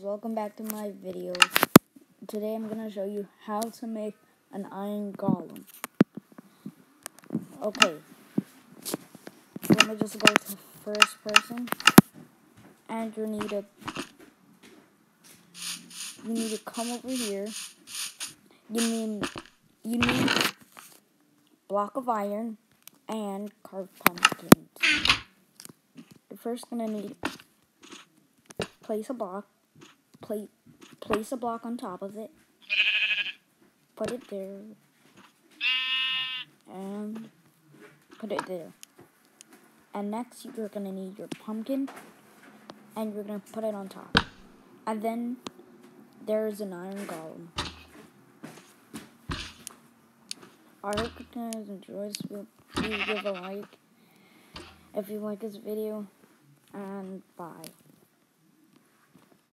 welcome back to my video. Today I'm going to show you how to make an iron golem. Okay, let me just go to first person, and you need to come over here. You need block of iron and carved pumpkins. You're first going to need place a block on top of it, put it there, and put it there. And next you're going to need your pumpkin, and you're going to put it on top. And then there's an iron golem. I hope you guys enjoy this video. Please give a like if you like this video, and bye.